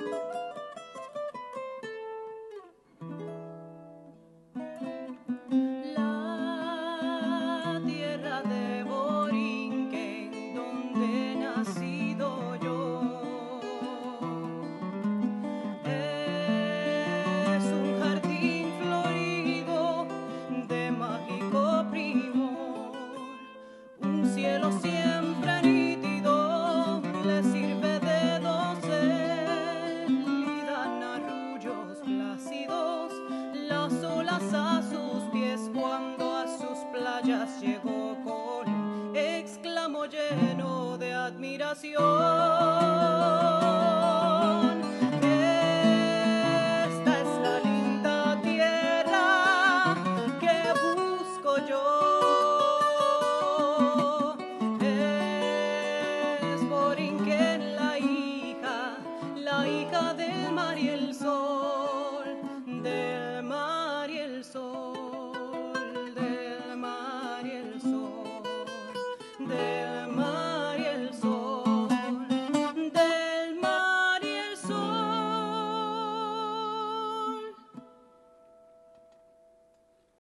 La tierra de Borinquen, donde he nacido yo, es un jardín florido de mágico primor. Un cielo siempre nítido le sirve de dosel y dan arrullos plácidos las olas a sus pies. Cuando a sus playas llegó Colón, exclamó lleno de admiración: